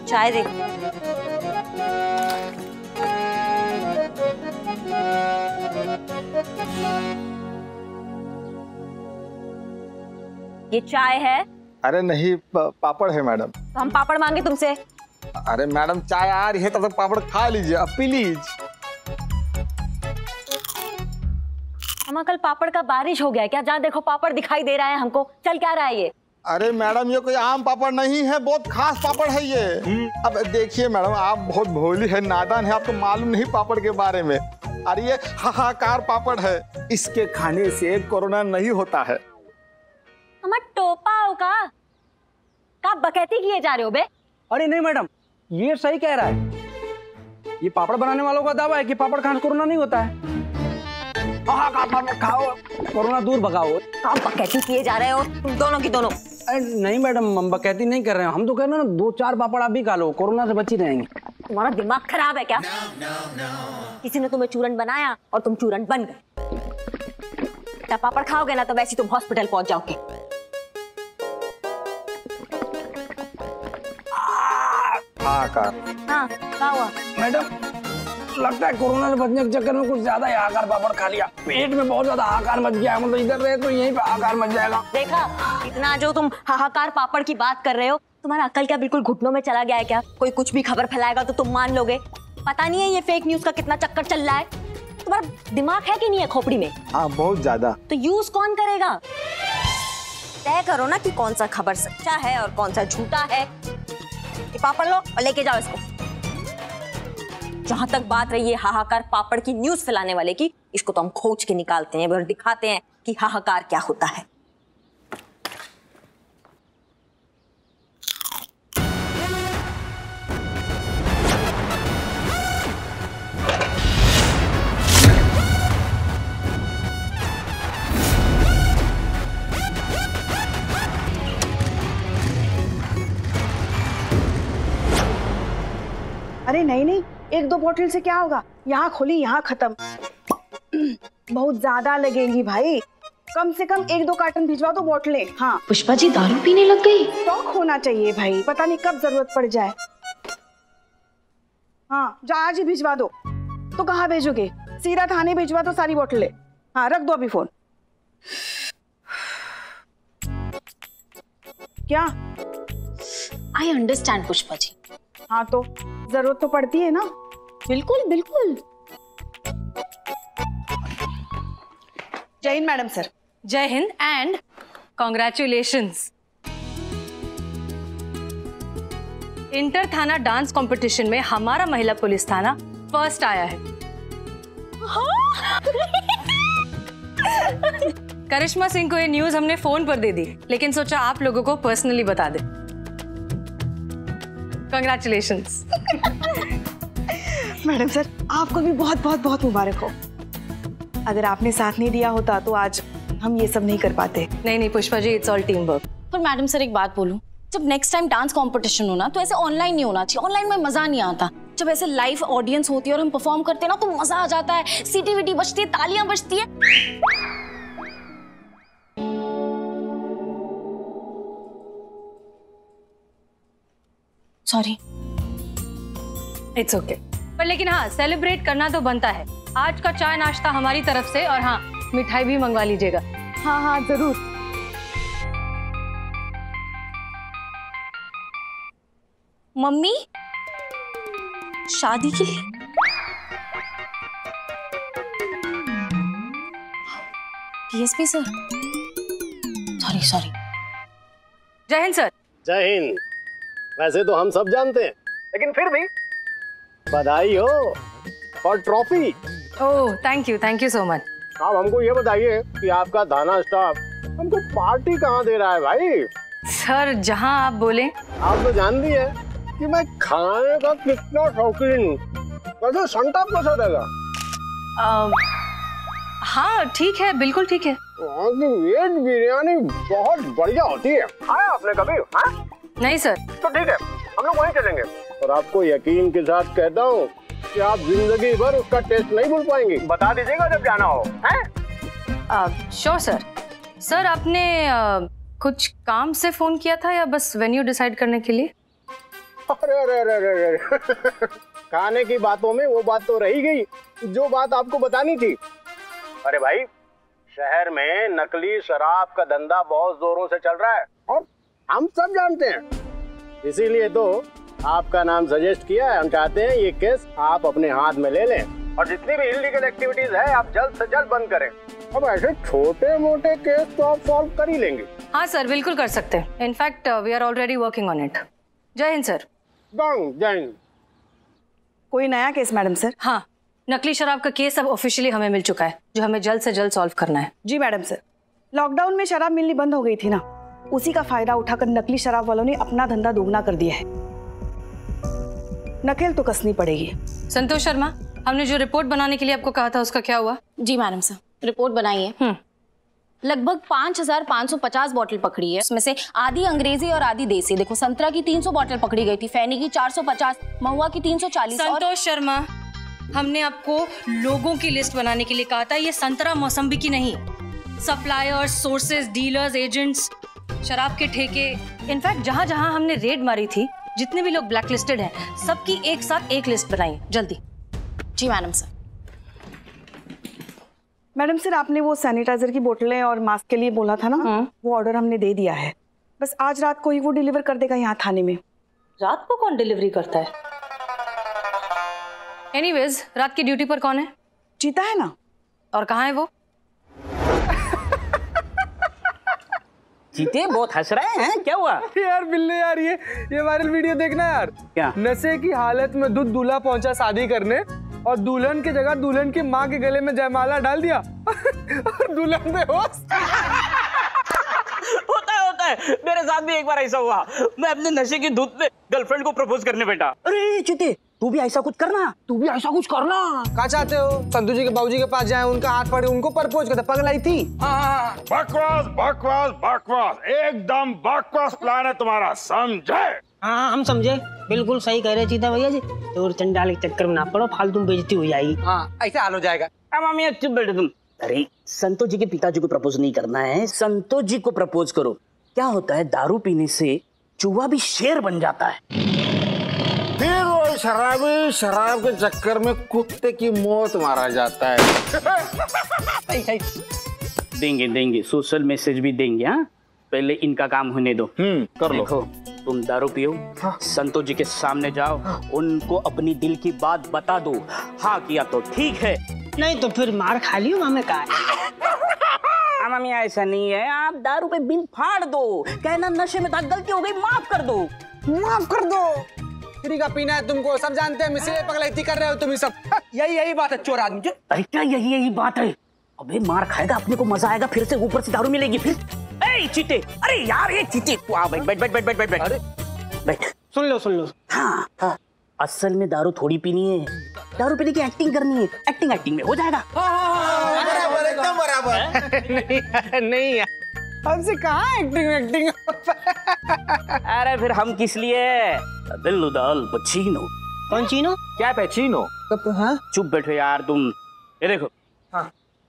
चाय दे। ये चाय है? अरे नहीं, पापड़ है मैडम। तो हम पापड़ मांगे तुमसे? अरे मैडम चाय आ रही है तब तक पापड़ खा लीजिए अब, प्लीज। हम कल पापड़ का बारिश हो गया क्या? जहाँ देखो पापड़ दिखाई दे रहा है हमको। चल क्या रहा है ये? अरे मैडम ये कोई आम पापड़ नहीं है, बहुत खास पापड़ है ये। अब देखिए मैडम, आप बहुत भोली है, नादान है, आपको मालूम नहीं पापड़ के बारे में। अरे ये हाहाकार पापड़ है, इसके खाने से कोरोना नहीं होता है। हमारा टोपा होगा का बकैती किए जा रहे हो बे? अरे नहीं मैडम, ये सही कह रहा है। ये पापड़ बनाने वालों का दावा है कि पापड़ खाने से कोरोना नहीं होता है। खाओ, कोरोना दूर भगाओ। आप बकैती किए जा रहे हो तुम दोनों की दोनों। अरे नहीं मैडम, हम बकैती नहीं कर रहे हैं, हम तो कह रहे हैं ना 2-4 पापड़ आप भी खा लो, कोरोना से बची रहेंगे। तुम्हारा दिमाग खराब है क्या? किसी ने तुम्हें चूरन बनाया और तुम चूरन बन गए। जब पापड़ खाओगे ना तो वैसे तुम हॉस्पिटल पहुंच जाओगे। हाँ क्या हुआ? मैडम लगता है कोरोना से बचने के चक्कर में कुछ ज्यादा हाहाकार पापड़ खा लिया, पेट में बहुत ज्यादा हाहाकार मच गया। मतलब इधर रहे तो यहीं पे हाहाकार मच जाएगा। देखा, इतना जो तुम हाहाकार पापड़ की बात कर रहे हो, तुम्हारा अक्ल क्या बिल्कुल घुटनों में चला गया है क्या? कोई कुछ भी खबर फैलाएगा तो तुम मान लोगे? पता नहीं है ये फेक न्यूज का कितना चक्कर चल रहा है। तुम्हारा दिमाग है कि नहीं है खोपड़ी में? हाँ बहुत ज्यादा। तो यूज कौन करेगा? तय करो ना कि कौन सा खबर सच्चा है और कौन सा झूठा है। ये पापड़ लो और लेके जाओ इसको। जहां तक बात रही है हाहाकार पापड़ की न्यूज फैलाने वाले की, इसको तो हम खोज के निकालते हैं और दिखाते हैं कि हाहाकार क्या होता है। अरे नहीं, 1-2 बोतल से क्या होगा? यहाँ खोली यहाँ खत्म। बहुत ज्यादा लगेंगी भाई, कम से कम 1-2 कार्टन भिजवा दो बोतलें। हाँ पुष्पा जी दारू पीने लग गई। स्टॉक होना चाहिए भाई, पता नहीं कब जरूरत पड़ जाए। हाँ जा आज ही भिजवा दो। तो कहाँ भेजोगे? सीधा थाने भिजवा दो सारी बोतलें। हाँ रख दो अभी फोन। क्या? I understand Pushpa ji. हाँ तो जरूरत तो पड़ती है ना। बिल्कुल बिल्कुल। जय हिंद मैडम सर। जय हिंद एंड कॉन्ग्रेचुलेशंस। इंटर थाना डांस कंपटीशन में हमारा महिला पुलिस थाना फर्स्ट आया है। करिश्मा सिंह को ये न्यूज हमने फोन पर दे दी, लेकिन सोचा आप लोगों को पर्सनली बता दे। कंग्रेचुलेशंस। मैडम सर आपको भी बहुत बहुत बहुत मुबारक हो। अगर आपने साथ नहीं दिया होता तो आज हम ये सब नहीं कर पाते। नहीं Pushpa ji, it's all team work. पर मैडम सर एक बात बोलूं, जब नेक्स्ट टाइम डांस कंपटीशन हो ना तो ऐसे ऑनलाइन नहीं होना चाहिए। ऑनलाइन में मजा नहीं आता। जब ऐसे लाइव ऑडियंस होती है और हम परफॉर्म करते हैं ना तो मजा आ जाता है। सीटी विटी बजती है, तालियां बजती है। सॉरी। It's okay. पर लेकिन हाँ, सेलिब्रेट करना तो बनता है। आज का चाय नाश्ता हमारी तरफ से, और हाँ मिठाई भी मंगवा लीजिएगा। हाँ हाँ जरूर। मम्मी शादी के लिए डीएसपी सर, सॉरी। जय हिंद सर। जय हिंद। वैसे तो हम सब जानते हैं, लेकिन फिर भी बधाई हो और trophy. Oh thank you so much. आप हमको ये बताइए कि आपका थाना स्टाफ हमको पार्टी कहाँ दे रहा है भाई? सर जहां आप बोले। आप तो जानती है कि मैं खाने का कितना शौकीन हूँ। वैसे संटाप कैसा देगा? हाँ ठीक है, बिल्कुल ठीक है। वहाँ की वेज बिरयानी बहुत बढ़िया होती है। खाया आपने कभी? हाँ? नहीं सर। तो ठीक है, हम लोग वहीं चलेंगे। और आपको यकीन के साथ कहता हूँ कि आप जिंदगी भर उसका टेस्ट नहीं भूल पाएंगे। बता दीजिएगा जब जाना हो। Sure sir. सर आपने कुछ काम से फोन किया था या बस वेन्यू डिसाइड करने के लिए? अरे अरे अरे अरे अरे खाने की बातों में वो बात तो रही गई जो बात आपको बतानी थी। अरे भाई, शहर में नकली शराब का धंधा बहुत जोरों से चल रहा है और हम सब जानते हैं, इसीलिए तो आपका नाम सजेस्ट किया है। हम चाहते हैं ये केस आप अपने हाथ में ले लें और जितनी भी इलीगल एक्टिविटीज है आप जल्द से जल्द बंद करें। अब ऐसे छोटे मोटे केस तो आप सॉल्व कर ही लेंगे। हाँ सर, बिल्कुल कर सकते हैं। In fact we are already working on it. जय हिंद सर। जय हिंद। कोई नया केस मैडम सर? हाँ, नकली शराब का केस अब ऑफिशियली हमें मिल चुका है, जो हमें जल्द से जल्द सॉल्व करना है। जी मैडम सर, लॉकडाउन में शराब मिलनी बंद हो गई थी ना, उसी का फायदा उठाकर नकली शराब वालों ने अपना धंधा दोगुना कर दिया है। नकेल तो कसनी पड़ेगी। संतोष शर्मा, हमने जो रिपोर्ट बनाने के लिए आपको कहा था उसका क्या हुआ? जी मैडम सर, रिपोर्ट बनाई है। लगभग 5550 बॉटल पकड़ी है, उसमें से आधी अंग्रेजी और आधी देसी। देखो, संतरा की 300 बॉटल पकड़ी गई थी, फैनी की 450, महुआ की 340। संतोष शर्मा, हमने आपको लोगों की लिस्ट बनाने के लिए कहा था, ये संतरा मौसम्बी की नहीं। सप्लायर्स, सोर्सेज, डीलर्स, एजेंट्स, शराब के ठेके, इनफैक्ट जहां जहां हमने रेड मारी थी, जितने भी लोग ब्लैक लिस्टेड हैं, सबकी एक साथ एक लिस्ट बनाई जल्दी। जी मैडम सर। मैडम सर, आपने वो सैनिटाइजर की बोतलें और मास्क के लिए बोला था ना, वो ऑर्डर हमने दे दिया है। बस आज रात को ही वो डिलीवर कर देगा यहाँ थाने में। रात को कौन डिलीवरी करता है? एनीवेज, रात की ड्यूटी पर कौन है? चीता है ना। और कहाँ है वो? चीते बहुत हंस रहे हैं, क्या हुआ? यार बिल्ले यार, ये वायरल वीडियो देखना यार। क्या? नशे की हालत में दूल्हा पहुंचा शादी करने और दुल्हन की जगह दुल्हन की माँ के गले में जयमाला डाल दिया और दुल्हन बेहोश। होता है, मेरे साथ भी एक बार ऐसा हुआ। मैं अपने नशे की धुत में गर्लफ्रेंड को प्रपोज करने बैठा। अरे चीते, तू भी ऐसा कुछ करना। क्या चाहते हो? संतोष जी के बाबूजी के पास जाए, उनका हाथ पड़े, उनको प्रपोज करते? पगलाई थी। बकवास बकवास बकवास, एकदम बकवास प्लान है तुम्हारा, समझे? हाँ हम समझे, बिल्कुल सही कह रहे चीता भैया जी। तो चंडाल के चक्कर में ना पड़ो, फालतू में बेइज्जती हो जाएगी। हाँ, ऐसे हाल हो जाएगा। मामी चुप बैठो तुम। अरे संतोष जी के पिताजी को प्रपोज नहीं करना है, संतोष जी को प्रपोज करो। क्या होता है, दारू पीने से चूहा भी शेर बन जाता है। फिर वो शराबी शराब के चक्कर में कुत्ते की मौत मारा जाता है। देंगे सोशल मैसेज भी देंगे। हाँ, पहले इनका काम होने दो। कर लो। देखो, तुम दारू पियो, संतोष जी के सामने जाओ, उनको अपनी दिल की बात बता दो। हाँ किया तो ठीक है, नहीं तो फिर मार खा लियो। मामे का मामी ऐसा नहीं है, आप दारू पे बिल फाड़ दो, कहना नशे में था, गलती हो गई, माफ कर दो। माफ कर दो। फ्री का पीना है तुमको, सब जानते हैं। मिसे पगलैती कर रहे हो तुम ही सब। यही बात है चोर आदमी की। अरे क्या यही बात है? अबे मार खाएगा, अपने को मजा आएगा, फिर से ऊपर से दारू मिलेगी फिर। ए चीते, अरे यार ये चीते, बैठ। अरे बैठ, सुन लो। हाँ, असल में दारू थोड़ी पीनी है, दारू पीने की एक्टिंग करनी है। एक्टिंग में हो जाएगा। बराबर, एकदम बराबर। नहीं हमसे कहाँ एक्टिंग। अरे फिर हम किस लिए? दिल दाल पचीनो। कौन चीनो? क्या पचीनो? हाँ? चुप बैठो यार तुम। ये देखो। हाँ।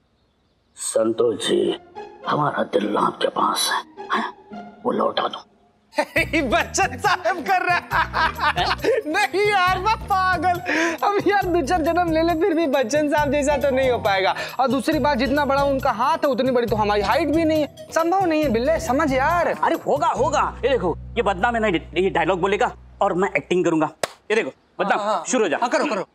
संतोष जी, हमारा दिल आपके पास है, वो लौटा दो। बच्चन साहब कर रहा। नहीं यार, मैं पागल। अब यार 2-4 जन्म ले ले, फिर भी बच्चन साहब जैसा तो नहीं हो पाएगा। और दूसरी बात, जितना बड़ा उनका हाथ है उतनी बड़ी तो हमारी हाइट भी नहीं है, संभव नहीं है। बिल्ले समझ यार। अरे होगा। ये देखो, ये बदनाम है ना, ये डायलॉग बोलेगा और मैं एक्टिंग करूंगा। ये देखो बदनाम शुरू हो जा। करो।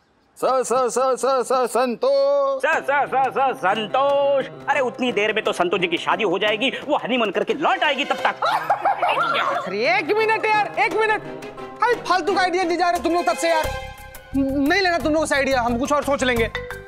संतोष। संतोष। अरे उतनी देर में तो संतोष जी की शादी हो जाएगी, वो हनीमून करके लौट आएगी तब तक। अरे 1 मिनट यार, 1 मिनट। अरे फालतू का आइडिया दी जा रहे तुम लोग तब से यार। नहीं लेना तुम लोगों से आइडिया, हम कुछ और सोच लेंगे।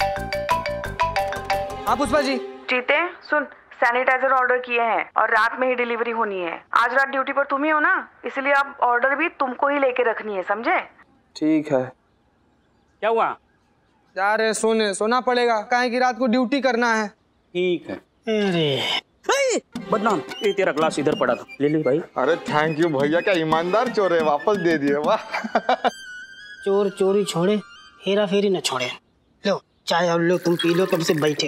हाँ पुष्पा जी। चीते सुन, सैनिटाइजर ऑर्डर किए हैं और रात में ही डिलीवरी होनी है। आज रात ड्यूटी पर तुम ही हो ना, इसलिए अब ऑर्डर भी तुमको ही लेके रखनी है, समझे? ठीक है। क्या हुआ? यार सोना पड़ेगा, काहे कि रात को ड्यूटी करना है। ठीक है। अरे बदनाम, ये तेरा ग्लास इधर पड़ा था, ले भाई। अरे थैंक यू भैया, क्या ईमानदार चोर है, वापस दे दिए। वाह। चोर चोरी छोड़े, हेरा फेरी न छोड़े। लो चाय और लो, तुम पी लो, कब से बैठे।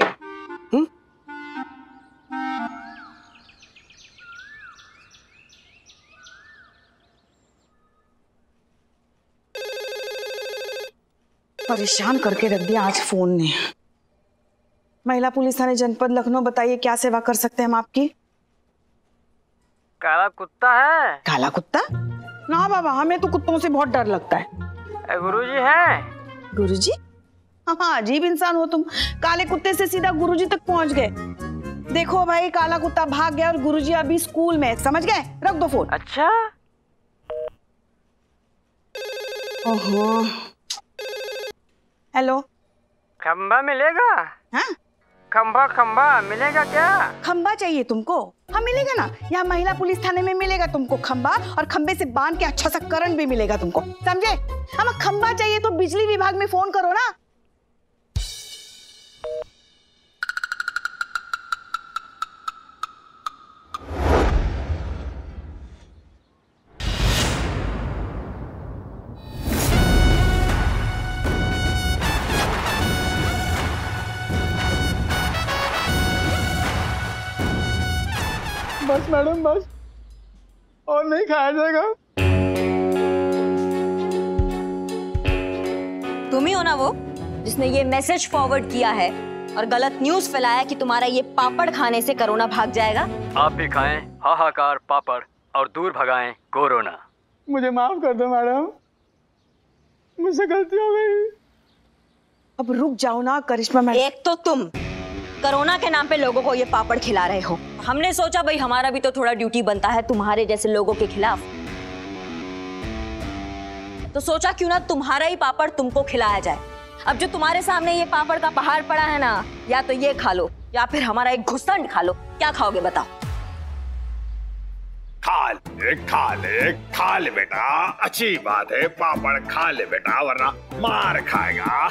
परेशान करके रख दिया आज फोन ने। महिला पुलिस थाने जनपद लखनऊ, बताइए क्या सेवा कर सकते हैं हम आपकी? काला कुत्ता है? काला कुत्ता? ना बाबा, हमें तो कुत्तों से बहुत डर लगता है। गुरुजी है? गुरुजी? हाँ, अजीब इंसान हो तुम। काले कुत्ते से सीधा गुरुजी तक पहुंच गए। देखो भाई, काला कुत्ता भाग गया और गुरुजी अभी स्कूल में, समझ गए? रख दो फोन। अच्छा। ओहो। हेलो। खंबा मिलेगा? हाँ? खंबा मिलेगा क्या? खंबा चाहिए तुमको? हाँ मिलेगा ना, यहाँ महिला पुलिस थाने में मिलेगा तुमको खंबा, और खंबे से बांध के अच्छा सा करंट भी मिलेगा तुमको, समझे? हमें खंबा चाहिए तो बिजली विभाग में फोन करो ना। बस मैडम बस, और नहीं खाया जाएगा। तुम ही हो ना वो जिसने ये मैसेज फॉरवर्ड किया है और गलत न्यूज फैलाया कि तुम्हारा ये पापड़ खाने से कोरोना भाग जाएगा? आप भी खाएं हाहाकार पापड़ और दूर भगाएं कोरोना। मुझे माफ कर दो मैडम, मुझसे गलती हो गई। अब रुक जाओ ना करिश्मा मैडम। एक तो तुम कोरोना के नाम पे लोगों को ये पापड़ खिला रहे हो। हमने सोचा भाई हमारा भी तो थोड़ा ड्यूटी बनता है तुम्हारे जैसे लोगों के खिलाफ, तो सोचा क्यों ना तुम्हारा ही पापड़ तुमको खिलाया जाए। अब जो तुम्हारे सामने ये पापड़ का पहाड़ पड़ा है ना, या तो ये खा लो या फिर हमारा एक घुसंड खा लो। क्या खाओगे बताओ? खा ले बेटा, अच्छी बात है, पापड़ खा ले बेटा, वरना मार खाएगा।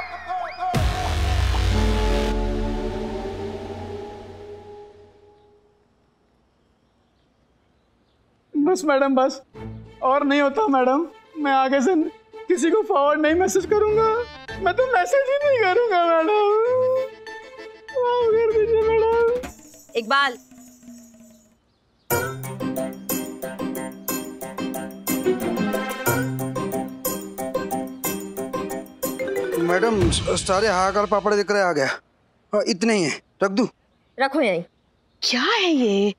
बस मैडम बस, और नहीं होता मैडम। मैं आगे से किसी को फॉरवर्ड नहीं मैसेज करूंगा, मैं तो मैसेज ही नहीं करूंगा मैडम। माफ कर दीजिए मैडम। इकबाल, मैडम सारे हाहाकार पापड़ देख रहे आ गया। हाँ, इतने ही है, रख दूं? रखो यहीं। क्या है ये?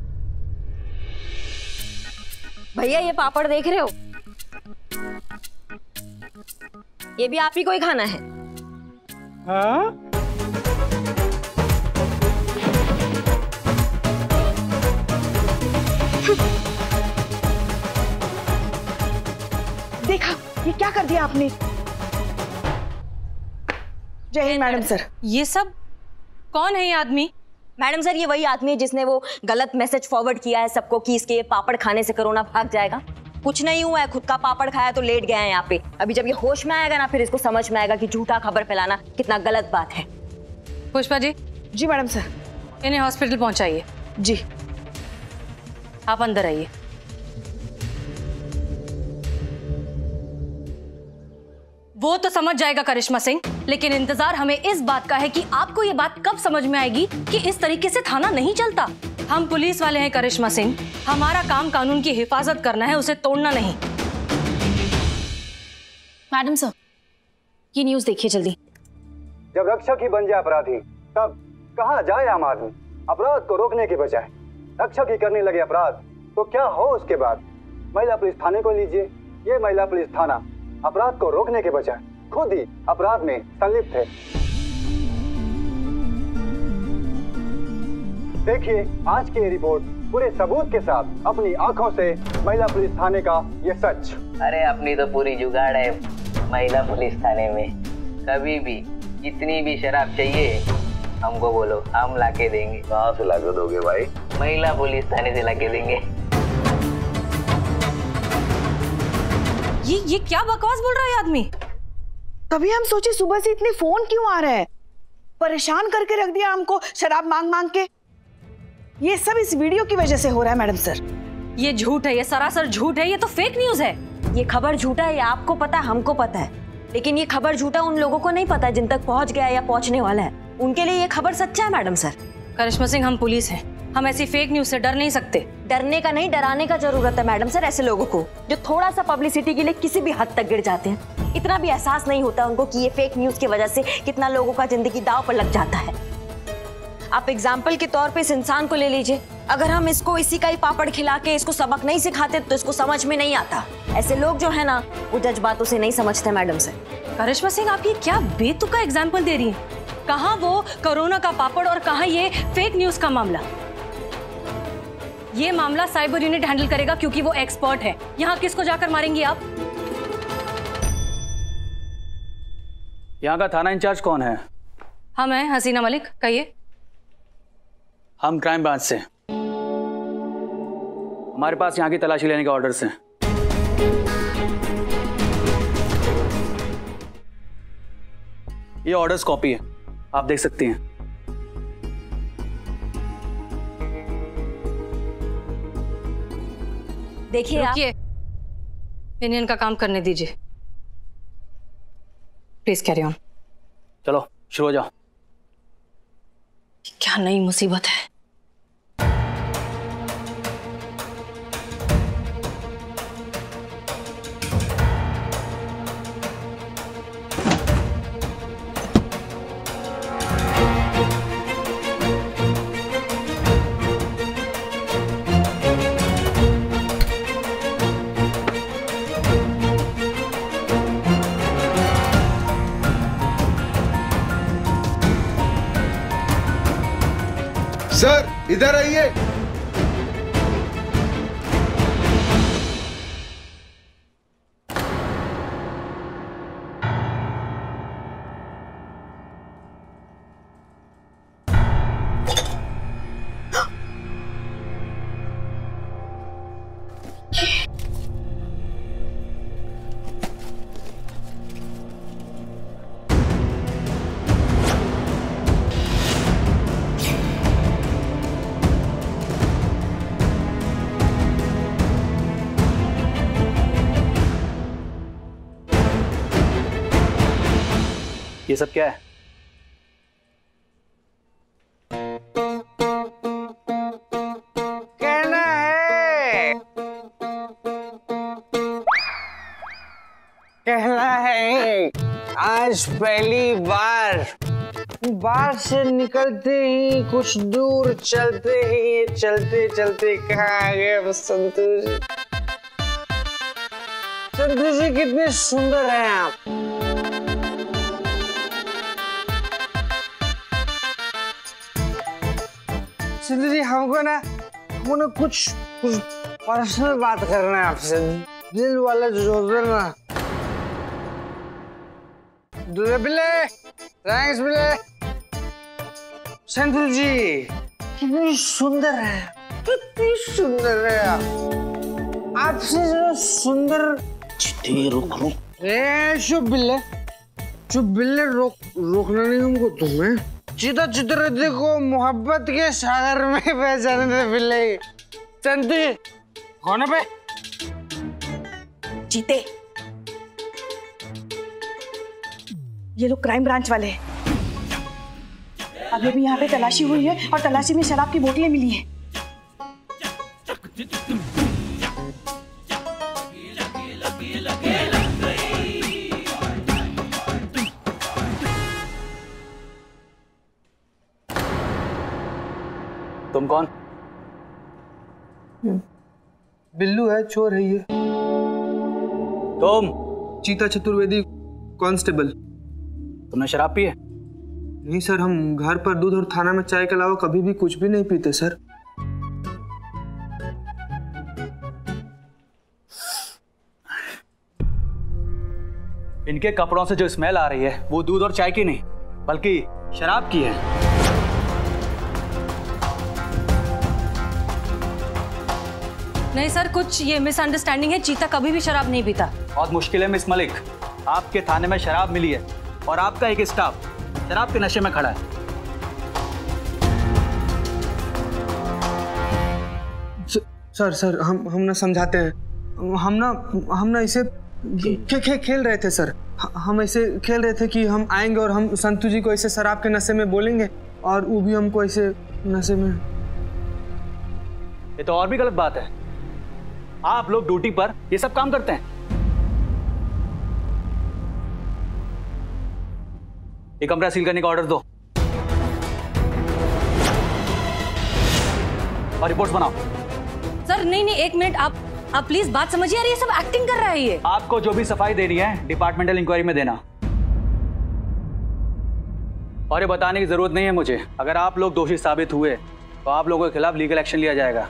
भैया ये पापड़ देख रहे हो, ये भी आप ही को ही खाना है। हाँ? देखा, ये क्या कर दिया आपने? जय हिंद मैडम सर। ये सब कौन है ये आदमी? मैडम सर, ये वही आदमी है जिसने वो गलत मैसेज फॉरवर्ड किया है सबको कि इसके पापड़ खाने से कोरोना भाग जाएगा। कुछ नहीं हुआ है, खुद का पापड़ खाया तो लेट गया है यहाँ पे। अभी जब ये होश में आएगा ना, फिर इसको समझ में आएगा कि झूठा खबर फैलाना कितना गलत बात है। पुष्पा जी। जी मैडम सर। इन्हें हॉस्पिटल पहुंचाइए। जी। आप अंदर आइए। वो तो समझ जाएगा करिश्मा सिंह, लेकिन इंतजार हमें इस बात का है कि आपको ये बात कब समझ में आएगी कि इस तरीके से थाना नहीं चलता। हम पुलिस वाले हैं करिश्मा सिंह, हमारा काम कानून की हिफाजत करना है, उसे तोड़ना नहीं। मैडम सर, ये न्यूज़ देखिए जल्दी। जब रक्षक ही बन जाए अपराधी, तब कहाँ जाए आम आदमी? अपराध को रोकने के बजाय रक्षक ही करने लगे अपराध, तो क्या हो उसके बाद? महिला पुलिस थाने को लीजिए, ये महिला पुलिस थाना अपराध को रोकने के बजाय खुद ही अपराध में संलिप्त है। देखिए आज की ये रिपोर्ट पूरे सबूत के साथ अपनी आंखों से महिला पुलिस थाने का ये सच। अरे अपनी तो पूरी जुगाड़ है महिला पुलिस थाने में। कभी भी जितनी भी शराब चाहिए हमको बोलो, हम लाके देंगे। कहाँ से लाके दोगे भाई? महिला पुलिस थाने से लाके देंगे। ये क्या बकवास बोल रहा है आदमी? तभी हम सोचे सुबह से इतने फोन क्यों आ रहे हैं, परेशान करके रख दिया हमको शराब मांग मांग के। ये सब इस वीडियो की वजह से हो रहा है मैडम सर। ये झूठ है, ये सरासर झूठ है, ये तो फेक न्यूज है। ये खबर झूठा है, ये आपको पता है, हमको पता है, लेकिन ये खबर झूठा उन लोगों को नहीं पता जिन तक पहुंच गया या पहुंचने वाला है। उनके लिए ये खबर सच्चा है मैडम सर। करिश्मा सिंह, हम पुलिस हैं, हम ऐसी फेक न्यूज से डर नहीं सकते। डरने का नहीं, डराने का जरूरत है मैडम सर ऐसे लोगों को जो थोड़ा सा पब्लिसिटी के लिए किसी भी हद तक गिर जाते हैं। इतना भी एहसास नहीं होता उनको कि ये फेक न्यूज की वजह से कितना लोगों का जिंदगी दांव पर लग जाता है। आप एग्जाम्पल के तौर पे इस इंसान को ले लीजिए, अगर हम इसको इसी का ही पापड़ खिला के इसको सबक नहीं सिखाते तो इसको समझ में नहीं आता। ऐसे लोग जो है ना वो जज्बातों से नहीं समझते मैडम सर। करिश्मा सिंह, आप ये क्या बेतुका एग्जाम्पल दे रही हैं? कहाँ वो कोरोना का पापड़ और कहाँ ये फेक न्यूज का मामला? ये मामला साइबर यूनिट हैंडल करेगा क्योंकि वो एक्सपर्ट है। यहाँ किसको जाकर मारेंगी आप? यहाँ का थाना इंचार्ज कौन है? हम हैं हसीना मलिक, कहिए। हम क्राइम ब्रांच से, हमारे पास यहाँ की तलाशी लेने के ऑर्डर्स हैं। ये ऑर्डर्स कॉपी है, आप देख सकती हैं। देखिए रुकिए, इन्हें इनका काम करने दीजिए। Please carry on. चलो शुरू हो जाओ। क्या नई मुसीबत है। सर इधर आइए। ये सब क्या है? कहना है, कहना है आज पहली बार बार से निकलते ही कुछ दूर चलते ही चलते चलते कहाँ आ गए संतोष जी। संतोष जी कितने सुंदर हैं आप। संतोष जी हमको कुछ पर्सनल बात करना है आपसे, दिल वाला जो ना। दूल्हे बिल्ले, थैंक्स बिल्ले। संतोष जी कितनी सुंदर है, कितनी सुंदर है आप। आपसे जो सुंदर। रुक रुक। चुप बिल्ले, चुप बिल्ले, रोकना नहीं हमको तुम्हें। चिता चित्ररथी को मोहब्बत के सागर में पहचाने दे बिल्ले। संतोष कौन है? जीते, ये लोग क्राइम ब्रांच वाले हैं। अभी भी यहाँ पे तलाशी हुई है और तलाशी में शराब की बोतलें मिली हैं। तुम कौन? बिल्लू है, चोर है ये। तुम? चीता चतुर्वेदी, कांस्टेबल। तुमने शराब पी है? नहीं सर, हम घर पर दूध और थाना में चाय के अलावा कभी भी कुछ भी नहीं पीते सर। इनके कपड़ों से जो स्मेल आ रही है वो दूध और चाय की नहीं बल्कि शराब की है। नहीं सर, कुछ ये मिसअंडरस्टैंडिंग है। चीता कभी भी शराब नहीं पीता। बहुत मुश्किल है मिस मलिक, आपके थाने में शराब मिली है और आपका एक स्टाफ शराब के नशे में खड़ा है। सर हम ना समझाते हैं। हम ना इसे खेल रहे थे सर। हम ऐसे खेल रहे थे कि हम आएंगे और हम संतू जी को ऐसे शराब के नशे में बोलेंगे और वो भी हमको ऐसे नशे में। ये तो और भी गलत बात है। आप लोग ड्यूटी पर ये सब काम करते हैं। ये कमरा सील करने का ऑर्डर दो और रिपोर्ट्स बनाओ। सर नहीं नहीं, एक मिनट, आप प्लीज बात समझिए यार, ये सब एक्टिंग कर रहा है ये। आपको जो भी सफाई देनी है डिपार्टमेंटल इंक्वायरी में देना, और ये बताने की जरूरत नहीं है मुझे, अगर आप लोग दोषी साबित हुए तो आप लोगों के खिलाफ लीगल एक्शन लिया जाएगा।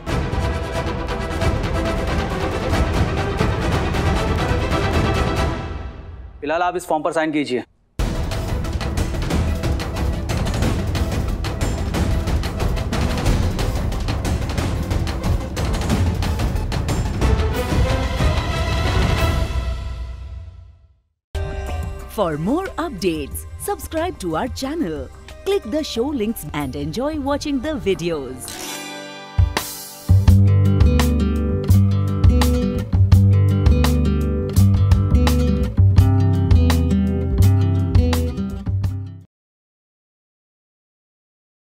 फिलहाल आप इस फॉर्म पर साइन कीजिए। For more updates, subscribe to our channel, click the show links and enjoy watching the videos.